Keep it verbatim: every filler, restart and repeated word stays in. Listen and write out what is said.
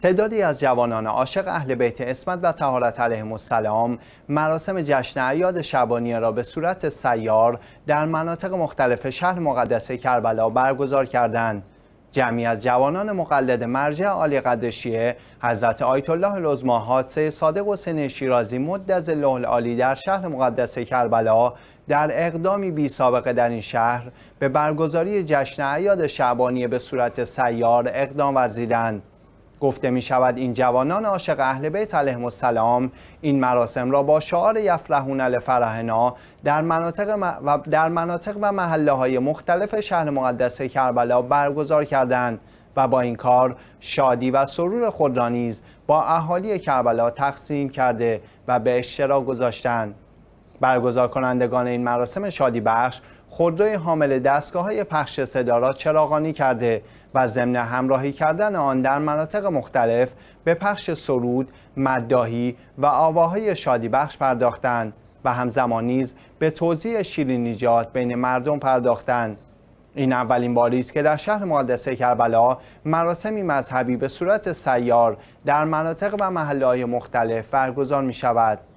تعدادی از جوانان عاشق اهل بیت عصمت و طهارت علیهم السلام مراسم جشن اعیاد شعبانیه را به صورت سیار در مناطق مختلف شهر مقدس کربلا برگزار کردند. جمعی از جوانان مقلد مرجع عالی قدر شیعه حضرت آیت الله العظمی حادثه صادق حسین شیرازی مد ظله العالی در شهر مقدس کربلا در اقدامی بی سابقه در این شهر به برگزاری جشن اعیاد شعبانیه به صورت سیار اقدام ورزیدند. گفته می شود این جوانان عاشق اهل بیت علیهم السلام این مراسم را با شعار یفرحون لفرحنا در مناطق و در مناطق و محله های مختلف شهر مقدس کربلا برگزار کردند و با این کار شادی و سرور خود را نیز با اهالی کربلا تقسیم کرده و به اشتراک گذاشتند. برگزار کنندگان این مراسم شادی بخش خودروی حامل دستگاه‌های پخش صدا را چراغانی کرده و ضمن همراهی کردن آن در مناطق مختلف به پخش سرود، مداحی و آواهای شادی بخش پرداختند و همزمان نیز به توزیع شیرینیجات بین مردم پرداختند. این اولین باری است که در شهر مقدس کربلا مراسمی مذهبی به صورت سیار در مناطق و محله‌های مختلف برگزار می شود.